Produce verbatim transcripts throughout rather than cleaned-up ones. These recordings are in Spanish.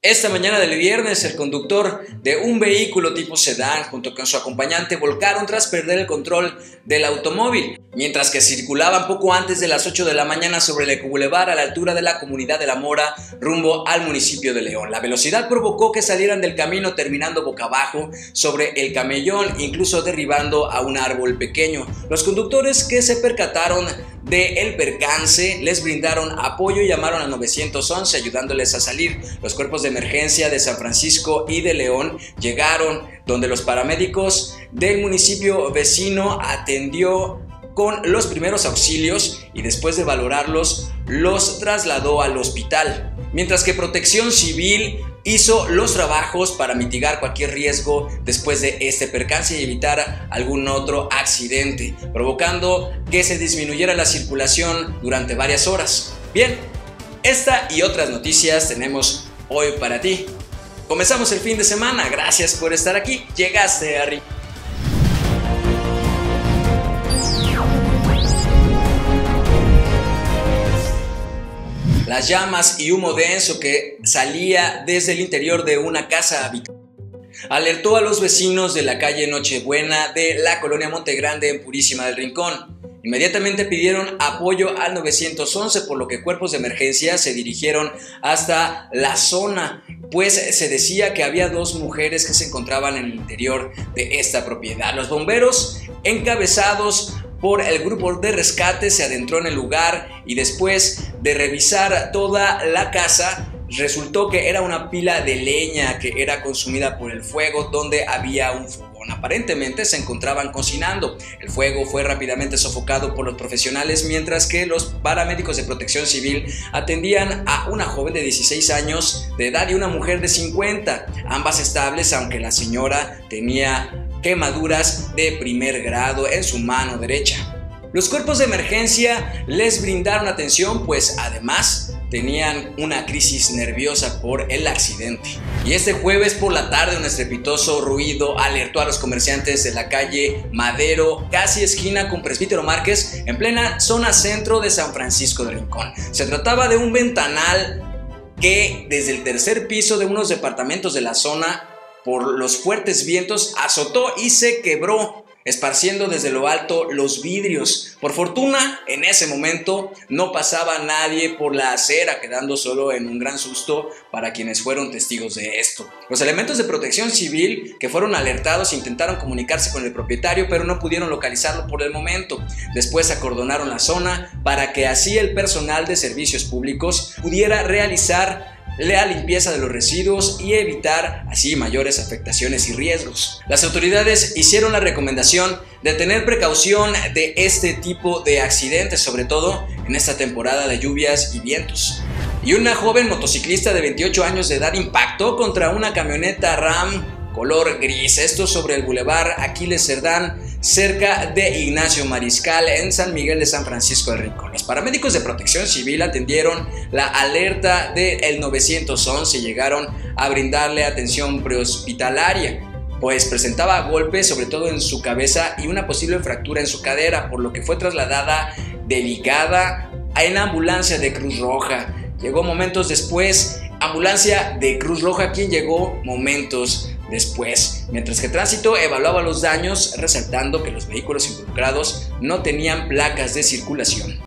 Esta mañana del viernes, el conductor de un vehículo tipo sedán junto con su acompañante volcaron tras perder el control del automóvil, mientras que circulaban poco antes de las ocho de la mañana sobre el Ecobulevar a la altura de la comunidad de La Mora, rumbo al municipio de León. La velocidad provocó que salieran del camino terminando boca abajo sobre el camellón, incluso derribando a un árbol pequeño. Los conductores que se percataron del percance les brindaron apoyo y llamaron a nueve once ayudándoles a salir. Los cuerpos de emergencia de San Francisco y de León llegaron, donde los paramédicos del municipio vecino atendió con los primeros auxilios y después de valorarlos los trasladó al hospital, mientras que Protección Civil hizo los trabajos para mitigar cualquier riesgo después de este percance y evitar algún otro accidente, provocando que se disminuyera la circulación durante varias horas. Bien, esta y otras noticias tenemos hoy para ti. Comenzamos el fin de semana, gracias por estar aquí, llegaste a Rincón. Las llamas y humo denso que salía desde el interior de una casa habitada alertó a los vecinos de la calle Nochebuena de la colonia Montegrande en Purísima del Rincón. Inmediatamente pidieron apoyo al nueve once, por lo que cuerpos de emergencia se dirigieron hasta la zona, pues se decía que había dos mujeres que se encontraban en el interior de esta propiedad. Los bomberos, encabezados por el grupo de rescate, se adentró en el lugar y después de revisar toda la casa, resultó que era una pila de leña que era consumida por el fuego, donde había un fogón. Aparentemente se encontraban cocinando. El fuego fue rápidamente sofocado por los profesionales, mientras que los paramédicos de Protección Civil atendían a una joven de dieciséis años de edad y una mujer de cincuenta, ambas estables, aunque la señora tenía quemaduras de primer grado en su mano derecha. Los cuerpos de emergencia les brindaron atención, pues además tenían una crisis nerviosa por el accidente. Y este jueves por la tarde un estrepitoso ruido alertó a los comerciantes de la calle Madero, casi esquina con Presbítero Márquez, en plena zona centro de San Francisco del Rincón. Se trataba de un ventanal que desde el tercer piso de unos departamentos de la zona, por los fuertes vientos, azotó y se quebró, esparciendo desde lo alto los vidrios. Por fortuna, en ese momento no pasaba nadie por la acera, quedando solo en un gran susto para quienes fueron testigos de esto. Los elementos de Protección Civil que fueron alertados intentaron comunicarse con el propietario, pero no pudieron localizarlo por el momento. Después acordonaron la zona para que así el personal de servicios públicos pudiera realizar la limpieza de los residuos y evitar así mayores afectaciones y riesgos. Las autoridades hicieron la recomendación de tener precaución de este tipo de accidentes, sobre todo en esta temporada de lluvias y vientos. Y una joven motociclista de veintiocho años de edad impactó contra una camioneta RAM color gris, esto sobre el Boulevard Aquiles Cerdán, cerca de Ignacio Mariscal, en San Miguel de San Francisco del Rincón. Los paramédicos de Protección Civil atendieron la alerta del nueve once y llegaron a brindarle atención prehospitalaria, pues presentaba golpes sobre todo en su cabeza y una posible fractura en su cadera, por lo que fue trasladada delicada en la ambulancia de Cruz Roja. Llegó momentos después, ambulancia de Cruz Roja, quien llegó momentos después, mientras que Tránsito evaluaba los daños, resaltando que los vehículos involucrados no tenían placas de circulación.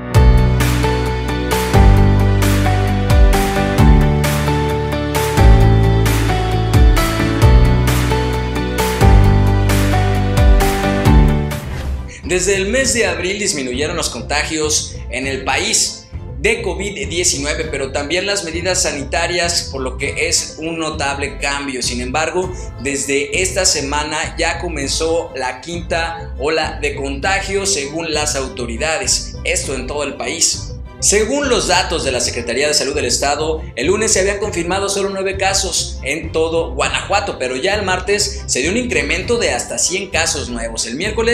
Desde el mes de abril disminuyeron los contagios en el país de COVID diecinueve, pero también las medidas sanitarias, por lo que es un notable cambio. Sin embargo, desde esta semana ya comenzó la quinta ola de contagios según las autoridades, esto en todo el país. Según los datos de la Secretaría de Salud del Estado, el lunes se habían confirmado solo nueve casos en todo Guanajuato, pero ya el martes se dio un incremento de hasta cien casos nuevos. El miércoles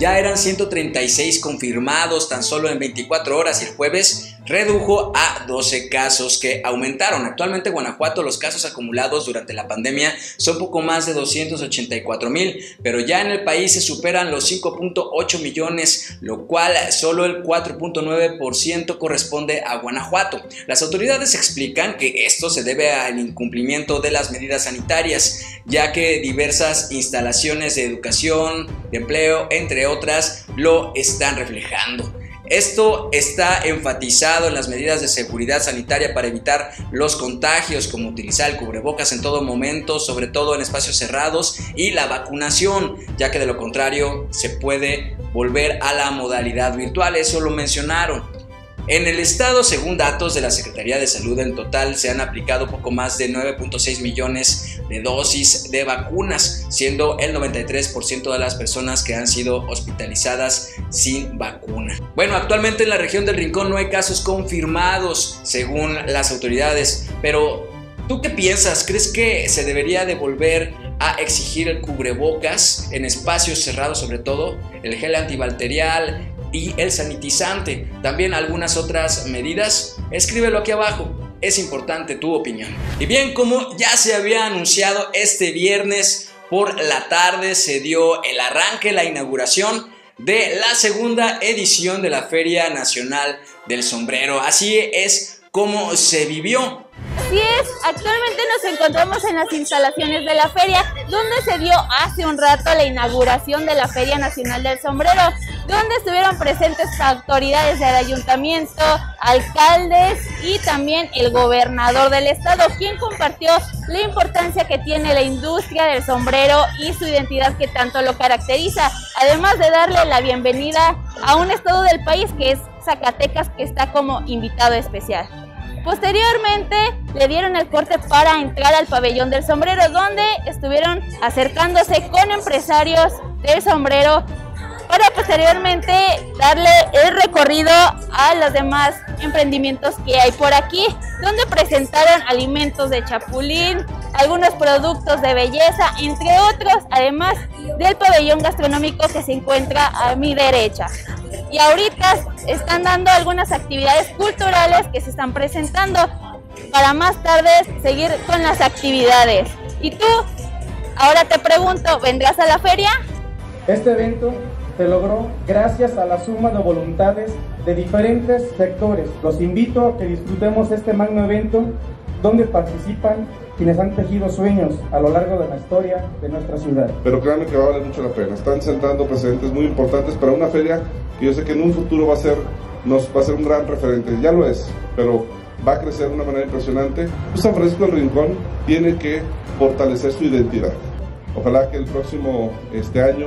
ya eran ciento treinta y seis confirmados tan solo en veinticuatro horas y el jueves redujo a doce casos que aumentaron. Actualmente en Guanajuato los casos acumulados durante la pandemia son poco más de doscientos ochenta y cuatro mil, pero ya en el país se superan los cinco punto ocho millones, lo cual solo el cuatro punto nueve por ciento corresponde a Guanajuato. Las autoridades explican que esto se debe al incumplimiento de las medidas sanitarias, ya que diversas instalaciones de educación, de empleo, entre otras, lo están reflejando. Esto está enfatizado en las medidas de seguridad sanitaria para evitar los contagios, como utilizar el cubrebocas en todo momento, sobre todo en espacios cerrados, y la vacunación, ya que de lo contrario se puede volver a la modalidad virtual. Eso lo mencionaron. En el estado, según datos de la Secretaría de Salud, en total se han aplicado poco más de nueve punto seis millones de dosis de vacunas, siendo el noventa y tres por ciento de las personas que han sido hospitalizadas sin vacuna. Bueno, actualmente en la región del Rincón no hay casos confirmados, según las autoridades, pero ¿tú qué piensas? ¿Crees que se debería de volver a exigir el cubrebocas en espacios cerrados, sobre todo el gel antibacterial y el sanitizante, también algunas otras medidas? Escríbelo aquí abajo, es importante tu opinión. Y bien, como ya se había anunciado, este viernes por la tarde se dio el arranque, la inauguración de la segunda edición de la Feria Nacional del Sombrero. Así es como se vivió. Así es, actualmente nos encontramos en las instalaciones de la feria, donde se dio hace un rato la inauguración de la Feria Nacional del Sombrero, donde estuvieron presentes autoridades del ayuntamiento, alcaldes y también el gobernador del estado, quien compartió la importancia que tiene la industria del sombrero y su identidad que tanto lo caracteriza, además de darle la bienvenida a un estado del país que es Zacatecas, que está como invitado especial. Posteriormente le dieron el corte para entrar al pabellón del sombrero, donde estuvieron acercándose con empresarios del sombrero para posteriormente darle el recorrido a los demás emprendimientos que hay por aquí, donde presentaron alimentos de chapulín, algunos productos de belleza, entre otros, además del pabellón gastronómico que se encuentra a mi derecha. Y ahorita están dando algunas actividades culturales que se están presentando para más tarde seguir con las actividades. Y tú, ahora te pregunto, ¿vendrás a la feria? Este evento se logró gracias a la suma de voluntades de diferentes sectores. Los invito a que disfrutemos este magno evento donde participan quienes han tejido sueños a lo largo de la historia de nuestra ciudad. Pero créanme que va a valer mucho la pena. Están sentando precedentes muy importantes para una feria que yo sé que en un futuro va a ser, nos va a ser un gran referente. Ya lo es, pero va a crecer de una manera impresionante. San Francisco del Rincón tiene que fortalecer su identidad. Ojalá que el próximo este año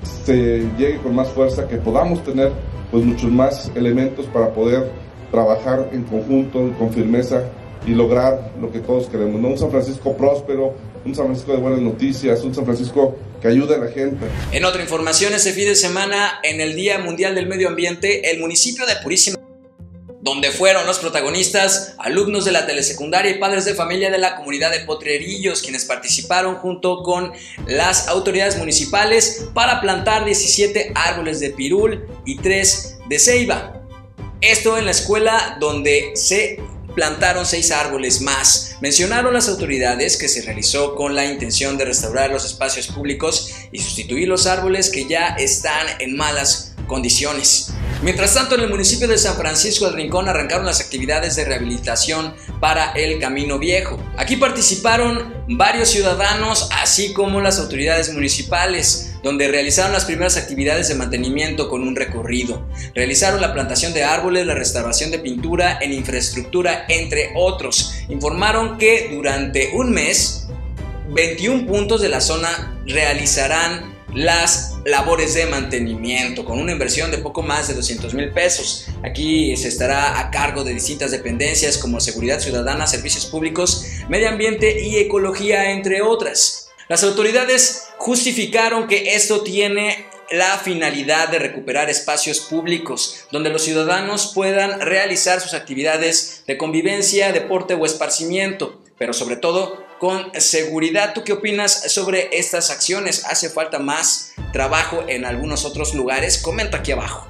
se llegue con más fuerza, que podamos tener pues muchos más elementos para poder trabajar en conjunto, con firmeza, y lograr lo que todos queremos, ¿no? Un San Francisco próspero, un San Francisco de buenas noticias, un San Francisco que ayude a la gente. En otra información, este fin de semana, en el Día Mundial del Medio Ambiente, el municipio de Purísima, donde fueron los protagonistas, alumnos de la telesecundaria y padres de familia de la comunidad de Potrerillos, quienes participaron junto con las autoridades municipales para plantar diecisiete árboles de pirul y tres de ceiba. Esto en la escuela donde se plantaron seis árboles más. Mencionaron las autoridades que se realizó con la intención de restaurar los espacios públicos y sustituir los árboles que ya están en malas condiciones. Mientras tanto, en el municipio de San Francisco del Rincón arrancaron las actividades de rehabilitación para el Camino Viejo. Aquí participaron varios ciudadanos, así como las autoridades municipales, donde realizaron las primeras actividades de mantenimiento con un recorrido. Realizaron la plantación de árboles, la restauración de pintura en infraestructura, entre otros. Informaron que durante un mes, veintiún puntos de la zona realizarán las labores de mantenimiento con una inversión de poco más de doscientos mil pesos. Aquí se estará a cargo de distintas dependencias como Seguridad Ciudadana, Servicios Públicos, Medio Ambiente y Ecología, entre otras. Las autoridades justificaron que esto tiene la finalidad de recuperar espacios públicos donde los ciudadanos puedan realizar sus actividades de convivencia, deporte o esparcimiento, pero sobre todo con seguridad. ¿Tú qué opinas sobre estas acciones? ¿Hace falta más trabajo en algunos otros lugares? Comenta aquí abajo.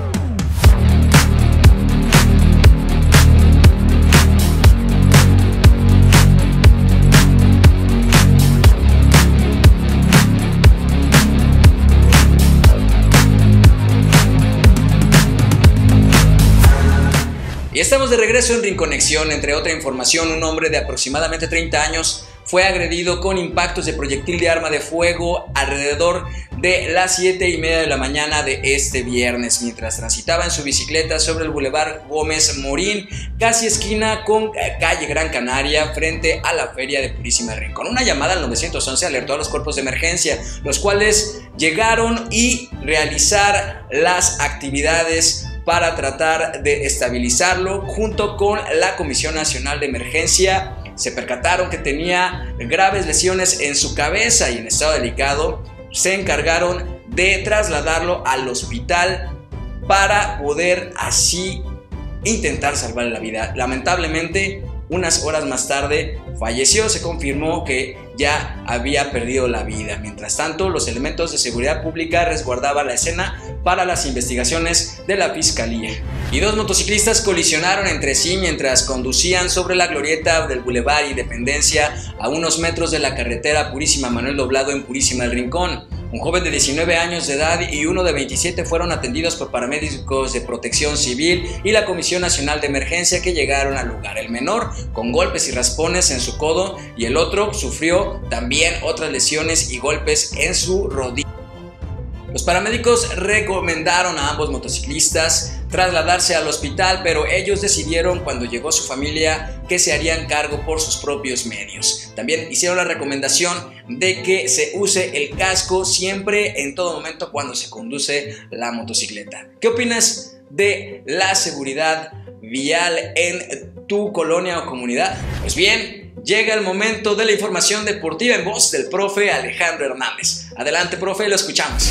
Y estamos de regreso en Rinconexión. Entre otra información, un hombre de aproximadamente treinta años fue agredido con impactos de proyectil de arma de fuego alrededor de las siete y media de la mañana de este viernes, mientras transitaba en su bicicleta sobre el Boulevard Gómez Morín, casi esquina con calle Gran Canaria, frente a la Feria de Purísima del Rincón. Una llamada al nueve once alertó a los cuerpos de emergencia, los cuales llegaron y realizar las actividades para tratar de estabilizarlo. Junto con la Comisión Nacional de Emergencia, se percataron que tenía graves lesiones en su cabeza y en estado delicado. Se encargaron de trasladarlo al hospital para poder así intentar salvarle la vida. Lamentablemente, unas horas más tarde falleció. Se confirmó que ya había perdido la vida. Mientras tanto, los elementos de seguridad pública resguardaban la escena para las investigaciones de la Fiscalía. Y dos motociclistas colisionaron entre sí mientras conducían sobre la glorieta del Boulevard Independencia, a unos metros de la carretera Purísima Manuel Doblado en Purísima del Rincón. Un joven de diecinueve años de edad y uno de veintisiete fueron atendidos por paramédicos de Protección Civil y la Comisión Nacional de Emergencia, que llegaron al lugar. El menor con golpes y raspones en su codo y el otro sufrió también otras lesiones y golpes en su rodilla. Los paramédicos recomendaron a ambos motociclistas trasladarse al hospital, pero ellos decidieron, cuando llegó su familia, que se harían cargo por sus propios medios. También hicieron la recomendación de que se use el casco siempre, en todo momento, cuando se conduce la motocicleta. ¿Qué opinas de la seguridad vial en tu colonia o comunidad? Pues bien, llega el momento de la información deportiva en voz del profe Alejandro Hernández. Adelante, profe, lo escuchamos.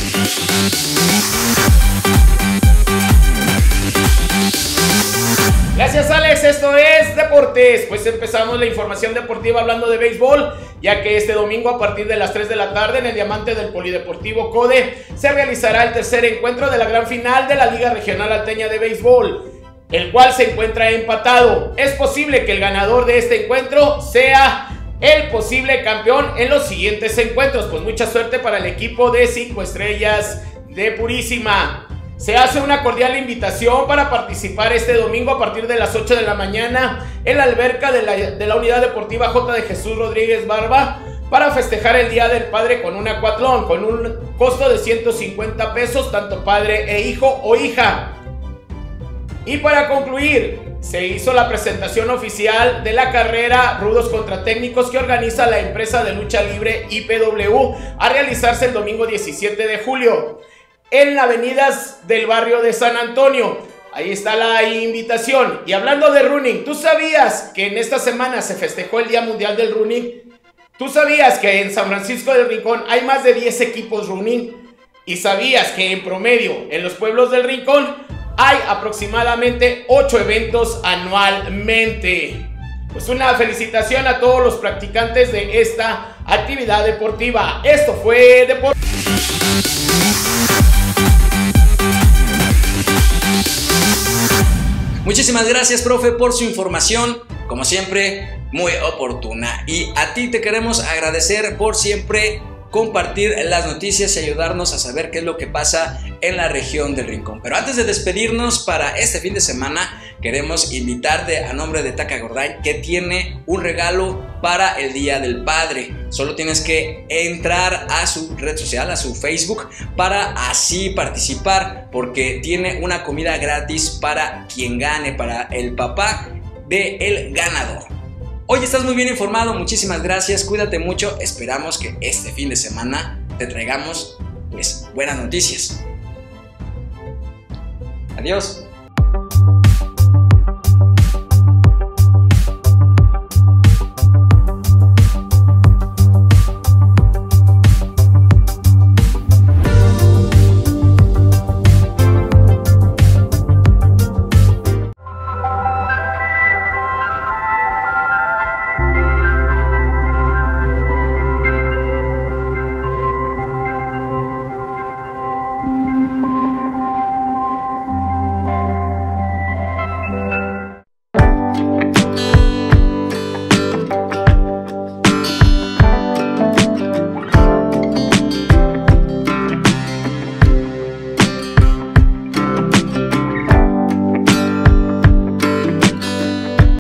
Gracias, Alex, esto es Deportes. Pues empezamos la información deportiva hablando de béisbol, ya que este domingo a partir de las tres de la tarde en el Diamante del Polideportivo CODE se realizará el tercer encuentro de la gran final de la Liga Regional Alteña de Béisbol, el cual se encuentra empatado. Es posible que el ganador de este encuentro sea el posible campeón en los siguientes encuentros. Pues mucha suerte para el equipo de cinco estrellas de Purísima. Se hace una cordial invitación para participar este domingo a partir de las ocho de la mañana en la alberca de la, de la Unidad Deportiva J. de Jesús Rodríguez Barba, para festejar el Día del Padre con un acuatlón con un costo de ciento cincuenta pesos, tanto padre e hijo o hija. Y para concluir, se hizo la presentación oficial de la carrera Rudos contra Técnicos, que organiza la empresa de lucha libre I P W, a realizarse el domingo diecisiete de julio en las avenidas del barrio de San Antonio. Ahí está la invitación. Y hablando de running, ¿tú sabías que en esta semana se festejó el Día Mundial del Running? ¿Tú sabías que en San Francisco del Rincón hay más de diez equipos running? ¿Y sabías que en promedio en los pueblos del Rincón hay aproximadamente ocho eventos anualmente? Pues una felicitación a todos los practicantes de esta actividad deportiva. Esto fue Deportes. Muchísimas gracias, profe, por su información, como siempre, muy oportuna. Y a ti te queremos agradecer por siempre compartir las noticias y ayudarnos a saber qué es lo que pasa en la región del Rincón. Pero antes de despedirnos para este fin de semana, queremos invitarte a nombre de Taca Gorday, que tiene un regalo para el Día del Padre. Solo tienes que entrar a su red social, a su Facebook, para así participar, porque tiene una comida gratis para quien gane, para el papá del ganador. Hoy estás muy bien informado, muchísimas gracias, cuídate mucho, esperamos que este fin de semana te traigamos pues buenas noticias. Adiós.